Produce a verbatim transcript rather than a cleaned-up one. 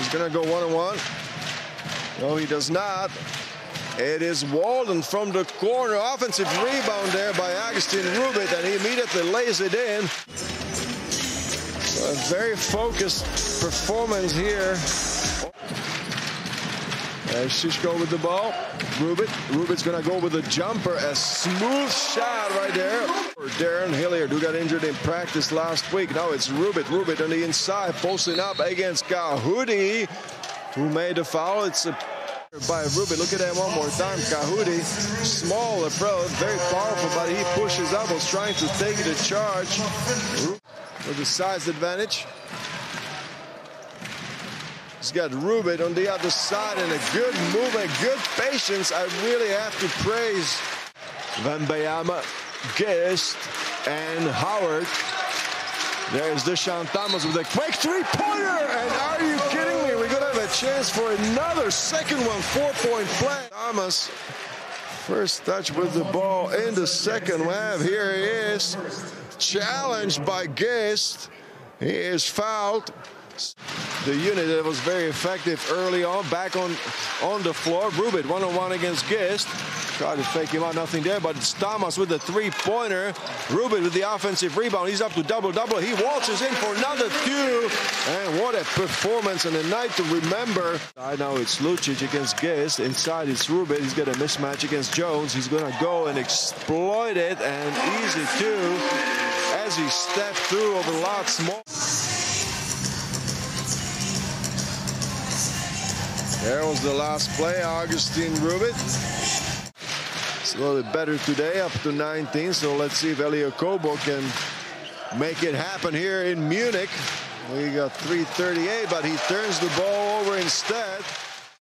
He's going to go one-on-one. No, he does not. It is Walden from the corner. Offensive rebound there by Agustin Rubit, and he immediately lays it in. A very focused performance here. There's Shishko with the ball. Rubit. Rubit's going to go with a jumper. A smooth shot right there. Darren Hilliard, who got injured in practice last week. Now it's Rubit. Rubit on the inside, posting up against Kahudi, who made the foul. It's a by Rubit. Look at that one more time. Kahudi, small approach, very powerful, but he pushes up, was trying to take the charge with the size advantage. He's got Rubit on the other side, and a good movement, good patience. I really have to praise Wembanyama, Gist, and Howard. There's Deshaun Thomas with a quick three-pointer, and are you kidding me? We're gonna have a chance for another second one, four-point play. Thomas, first touch with the ball in the second half. Here he is, challenged by Gist. He is fouled. The unit that was very effective early on, back on on the floor. Rubit one-on-one against Gist. Tried to fake him out, nothing there, but it's Thomas with the three-pointer. Rubit with the offensive rebound. He's up to double-double. He waltzes in for another two. And what a performance and a night to remember. I know it's Lucic against Gist. Inside it's Rubit. He's got a mismatch against Jones. He's going to go and exploit it, and easy too, as he stepped through over lots more. There was the last play, Agustin Rubit. It's a little bit better today, up to nineteen, so let's see if Elie Okobo can make it happen here in Munich. We got three thirty-eight, but he turns the ball over instead.